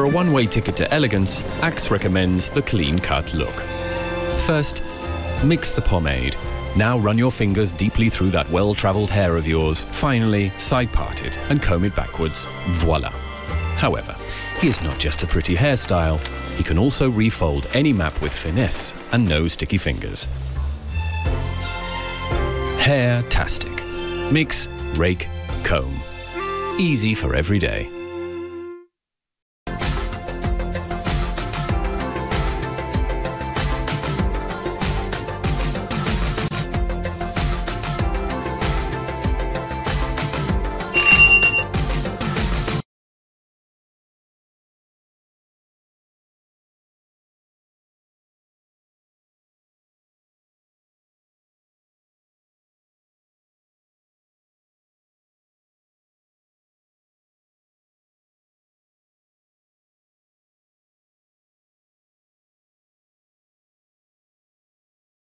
For a one-way ticket to elegance, Axe recommends the clean-cut look. First, mix the pomade. Now run your fingers deeply through that well-travelled hair of yours. Finally, side-part it and comb it backwards. Voila. However, he is not just a pretty hairstyle. He can also refold any map with finesse and no sticky fingers. Hair-tastic. Mix, rake, comb. Easy for every day.